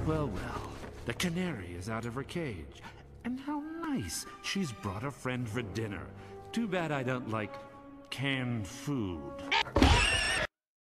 Well, well, the canary is out of her cage. And how nice, she's brought a friend for dinner. Too bad I don't like canned food.